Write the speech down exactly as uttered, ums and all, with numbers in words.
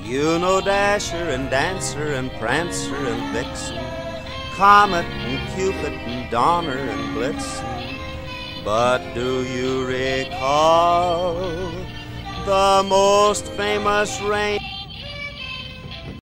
You know Dasher and Dancer and Prancer and Vixen, Comet and Cupid and Donner and Blitzen. But do you recall the most famous reindeer?